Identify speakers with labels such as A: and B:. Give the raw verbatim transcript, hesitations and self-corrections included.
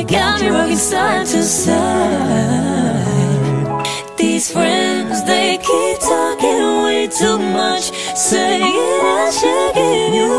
A: got me rocking side to side. These friends, they keep talking way too much, saying I should give you